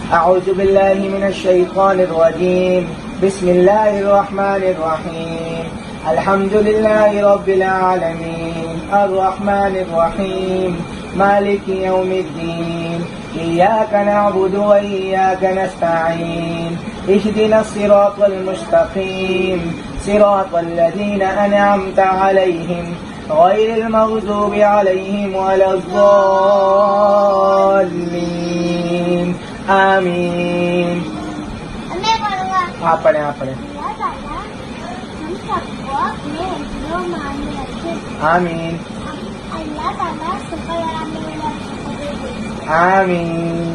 अऊज़ु बिल्लाहि मिनश शैतानिर रजीम। बिस्मिल्लाहिर रहमानिर रहीम। अल्हम्दुलिल्लाहि रब्बिल आलमीन अर्रहमानिर रहीम मालिकि यौमिद्दीन इय्याका नअबुदु व इय्याका नस्तईन इहदिनस सिरातल मुस्तकीम सिरातल लज़ीना अनअमता अलैहिम गैरिल मग़ज़ूबि अलैहिम वलद्दाल्लीन। आमीन। आप पढ़े आमीन। आमीन।